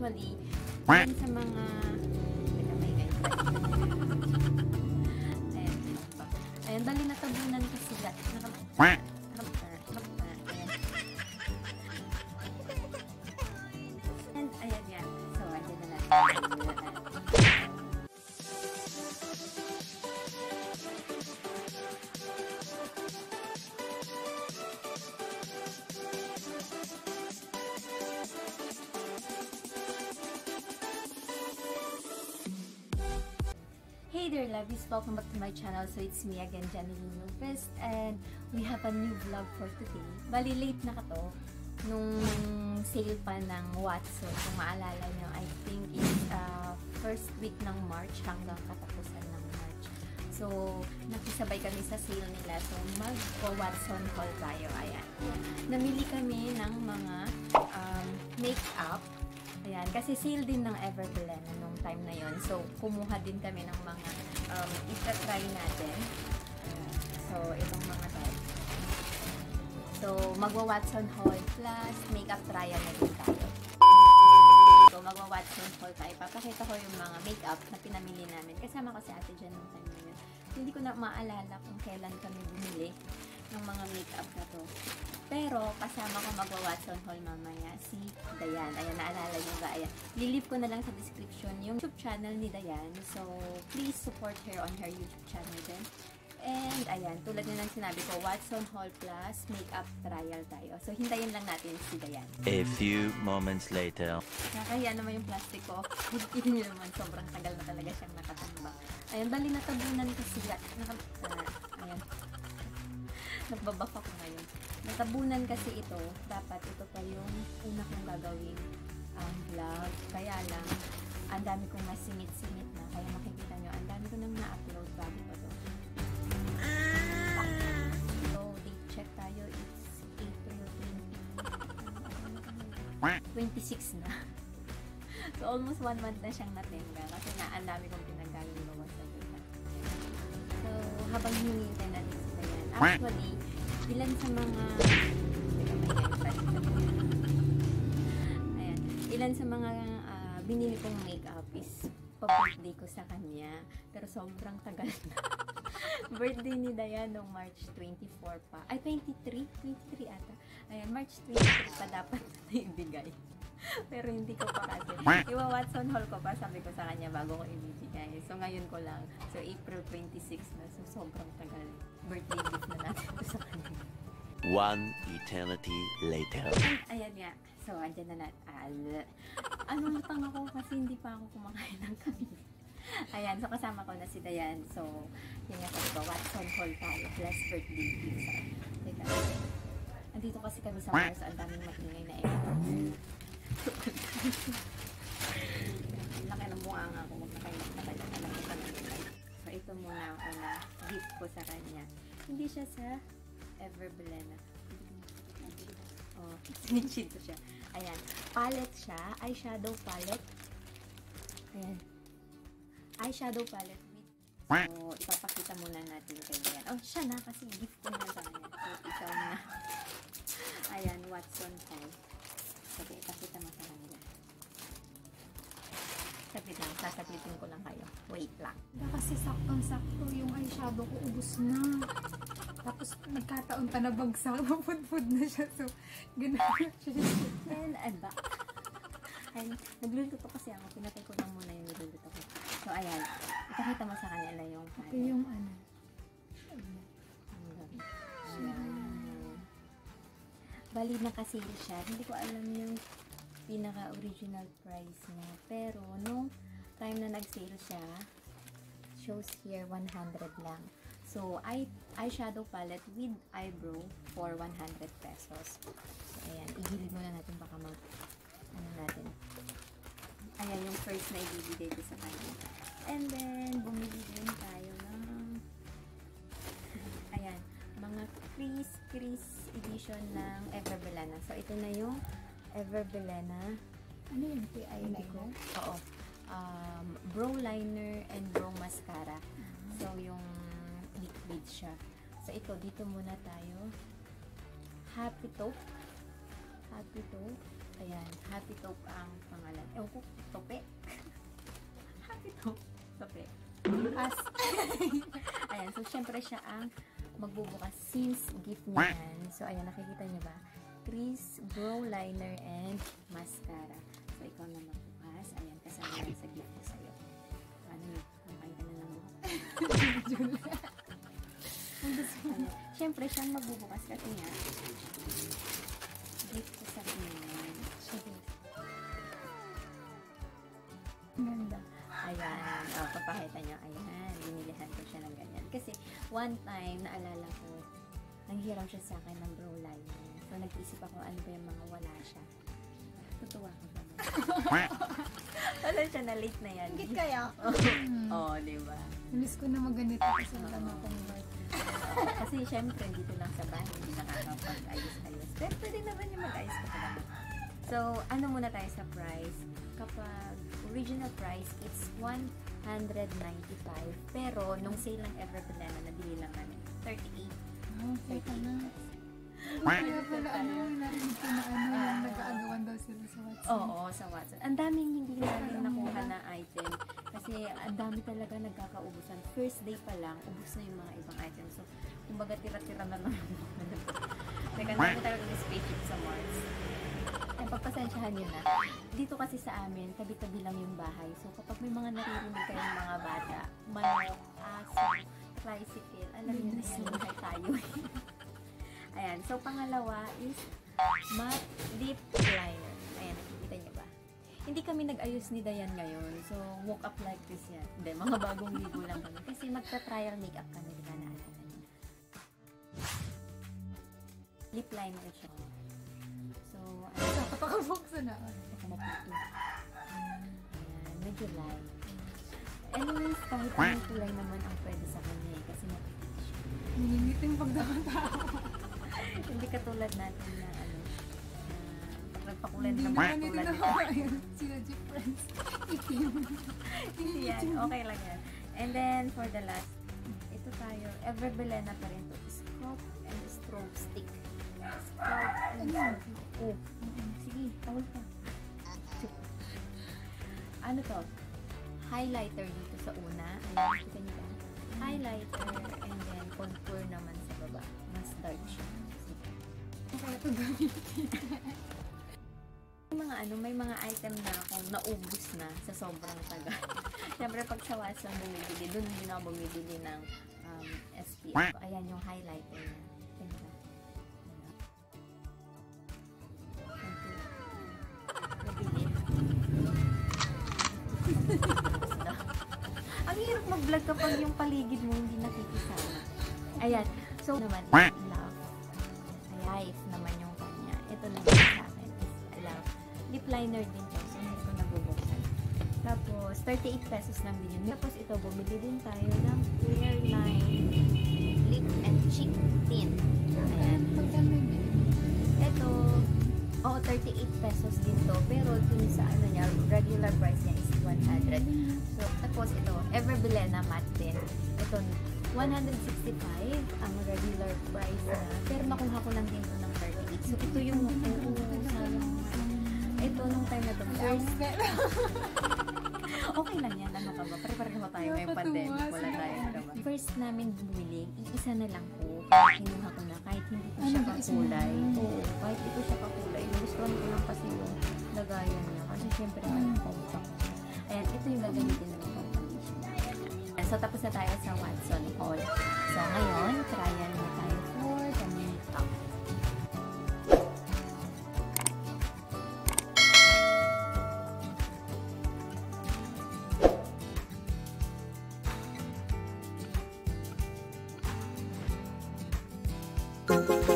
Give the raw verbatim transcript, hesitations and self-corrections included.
Actually, yan sa mga ayan, ayan, bali natabunan ko sila. And ayan yan. So, ayan na lang. Hey there, Lovies! Welcome back to my channel. So it's me again, JEANELYN LOPEZ, and we have a new vlog for today. Bali, late na ka to. Nung sale pa ng Watson, kung maalala nyo, I think it's uh, first week ng March hanggang katapusan ng March. So, nakisabay kami sa sale nila. So, mag-Watson haul tayo. Ayan. Namili kami ng mga um, make-up. Ayan, kasi sale din ng Everbelena nung time na yon. So, kumuha din kami ng mga um, itatry natin. Ayan. So, itong mga tayo. So, magwa-Watson haul plus makeup trial na din tayo. So, magwa-Watson haul tayo. Papakita ko yung mga makeup na pinamili namin. Kasama ko si ate dyan nung time na yun. Hindi ko na maalala kung kailan kami bumili ng mga makeup na to. Pero, kasama ko magwa-Watson haul mamaya si Dianne. Ayan, naalala nyo ba? Ayan. Lilip ko na lang sa description yung YouTube channel ni Dianne. So, please support her on her YouTube channel din. And, ayan, tulad na lang sinabi ko, Watson haul plus makeup trial tayo. So, hintayin lang natin si Dianne. A few moments later. Nakakahiya naman yung plastic ko. Hindi nyo naman, sobrang tagal na talaga siyang nakatambak. Ayan, bali natabunan ko sila. Naka, uh, ayan. Nagbabak ako ngayon. Natabunan kasi ito. Dapat ito pa yung una kong gagawin ang um, vlog. Kaya lang, ang dami kong masingit-singit na. Kaya makikita nyo, ang dami ko nang na-upload bago pa to. So, date check tayo. It's April twenty-six na. So, almost one month na siyang natenga. Kasi na, ang dami kong pinagagawa sa vlog. So, habang hinihintay natin sila yan. Actually, ilan sa mga ayan, ilan sa mga uh, binili kong makeup is pa-birthday ko sa kanya. Pero sobrang tagal na. Birthday ni Dianne noong March twenty-four pa. Ay, twenty-three? twenty-three ata. Ayan, March twenty-three pa dapat naibigay. Pero hindi ko pa kasi. Iwa-Watson haul ko pa, sabi ko sa kanya bago ko ibibigay. So, ngayon ko lang. So, April twenty-six na. So, sobrang tagal. Birthday gift na natin ito sa kanya. One eternity later. And, ayan nga. So, andyan na natin. Ano lutang ako kasi hindi pa ako kumakain ng kami. Ayan. So, kasama ko na si Dianne. So, yun nga sabi ko, Watson haul tayo. Plus birthday gift. So, teka. Andito kasi kami sa Mars. Ang daming maingay na episodes. Laki ng bunga nga ako. Huwag na kayo magtatagal. Alam ko pa naman. So, ito muna ako na gift ko sa kanya. Hindi siya sa Everbelena. Oh, sinitchid ko siya. Ayan. Palette siya. Eyeshadow palette. Ayan. Eyeshadow palette with. So, ipapakita muna natin kay Dianne. Oh, siya na kasi gift ko na sa kanya. So, ikaw na. Ayan, Watson haul. Sabi, ipakita mo sa kanila. Sabi lang, sasaglitin ko lang kayo. Wait lang. Kasi saktong-sakto yung eyeshadow ko, ubos na. Tapos nagkataon pa na bagsak, mapudpud na siya. So, gano'n siya. And, ano ba? Ay, nagluluto kasi ako. Pinatay ko lang muna yung nagluluto ko. So, ayan. Ipakita mo sa kanila yung ito yung ano. Bali na kasi siya. Hindi ko alam yung pinaka-original price niya. Pero, nung time na nag-sale siya, shows here one hundred lang. So, eye, eyeshadow palette with eyebrow for one hundred pesos. So, ayan. Igilid muna natin baka mag, ano natin. Ayan yung first na ibibigay ko sa kanya. And then, bumili din tayo ng, ayan, mga Crease Crease edition ng Everbelena. So, ito na yung Everbelena. Ano yung eyeliner? Oo. Um, brow liner and brow mascara. Uh-huh. So, yung liquid siya. So, ito, dito muna tayo. Happy Taupe. Happy Taupe. Ayan, Happy Taupe ang pangalan. Ewan ko, Tope? Happy Taupe. Tope. As, ayan, so syempre siya ang magbubukas since gift niya yan. So, ayan, nakikita niyo ba? Crease, brow liner, and mascara. So, ikaw na magbukas. Ayan, kasama yan sa gift ko sa'yo. Ano yun? Makain ka na ng buhok. Siyempre, siyang magbubukas kasi nga gift ko sa kanya. Ganda. Ayan. O, papakita niyo. Ayan. Binilihan ko siya ng ganyan. Kasi, one time, naalala ko, nanghiram siya sa akin ng brow liner. So, nag-isip ako ano ba yung mga wala siya. Tutuwa ko ba? Wala siya na late na yan. Higit kaya? Oo, oh, diba? Miss ko na maganito kasi wala na akong work. Kasi syempre, dito lang sa bahay, hindi nakakapag-ayos-ayos. Pero pwede naman yung mag-ayos ka lang. So, ano muna tayo sa price? Kapag original price, it's one hundred ninety-five. Pero, nung sale ng Everbelena, nabili lang namin thirty-eight. Oh, thirty-eight. Kaya pala, ano, narinig ko na ano, uh, nag-aagawan daw sila sa WhatsApp. Oo, sa WhatsApp. Ang daming hindi namin nakuha na item. Kasi ang dami talaga nagkakaubusan. First day pa lang, ubus na yung mga ibang items. So, kumbaga tira-tira na lang. Teka, dami talaga yung spaceship sa Mars. Ay, pagpasensyahan nyo na. Dito kasi sa amin, tabi-tabi lang yung bahay. So, kapag may mga naririnig kayong mga bata, manok, aso, tricycle, alam nyo na yan, buhay tayo. Ayan. So, pangalawa is matte lip liner. Ayan, nakikita niyo ba? Hindi kami nag-ayos ni Dianne ngayon. So, woke up like this yan. Hindi, mga bagong ligo lang kami. Kasi magta-trial makeup kami. Di ba naalala niyo? Lip liner siya. So, ayan. Napakabuksan na. Ako maputo. Ayan, medyo light. Anyways, kahit anong kulay naman ang pwede sa kanya eh. Kasi maputo siya. Niniting pagdakatawa. Hindi katulad natin na ano, uh, nagpakulay ng mga Hindi tulad naman ako ayun. Sila Jeep friends. Itim. Hindi yan. Okay lang yan. And then, for the last, ito tayo. Everbelena pa rin to. Scalp and stroke stick. Scalp and stroke. Oh. Sige, tawal ka. Ano to? Highlighter dito sa una. Ayan, kita niyo ba? Highlighter and then contour naman sa baba. Mas dark siya. Kaya ito gamitin. May mga ano, may mga item na akong naubos na sa sobrang tagal. Siyempre pag sa Watson bumibili, doon hindi na ako bumibili ng um, S P F. Ayan yung highlighter niya. Ganda. Nabili. Ang hirap mag-vlog kapag yung paligid mo hindi nakikisama. Ayan. So naman, love. Life naman yung kanya. Ito naman sa akin is love. Lip liner din to. So, hindi ko nabubuksan. Tapos, thirty-eight pesos lang din yun. Tapos, ito, bumili din tayo ng clear line lip and cheek tint. Ayan. Ito, oo, thirty-eight pesos din to. Pero, dun sa ano niya, regular price niya is one hundred. So, tapos, ito, Everbelena matte tint. Ito, one hundred sixty-five ang regular price na. Pero nakuha ko lang din ito ng thirty-eight. So, ito yung ito nung time na ito. First, okay lang yan. Ano ka ba? Pare-pareho tayo ngayong pandemic. Wala tayo ka ba? First namin bumili, iisa na lang po. Kahit kinuha ko na. Kahit hindi ko siya kakulay. Oo. Kahit ito siya kakulay. Gustuhan ko lang kasi yung lagayan niya. Kasi syempre ang compact. Ayan, ito yung gagamitin namin pang foundation. So, tapos na tayo sa Watson Hall. So, ngayon, trial na tayo for the makeup. Thank you.